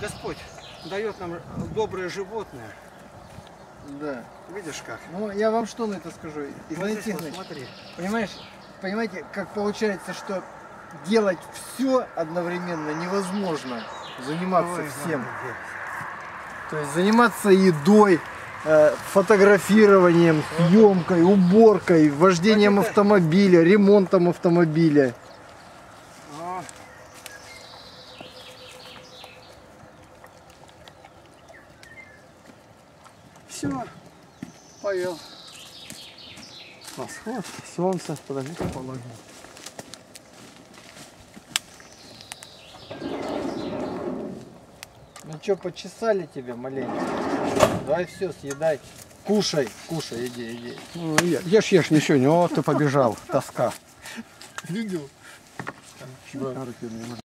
Господь дает нам доброе животное. Да. Видишь как? Ну, я вам что на это скажу? Вот здесь вот, смотри. Понимаете, как получается, что делать все одновременно невозможно. Заниматься Ой, всем. молодец. То есть заниматься едой, фотографированием, съемкой, уборкой, вождением автомобиля, ремонтом автомобиля. Все, поел. Восход, солнце, подожди, положу. Ну что, почесали тебя маленько? Давай все, съедай. Кушай, кушай, иди. Ну, ешь, ничего, не, вот ты побежал, тоска. Видел? Да.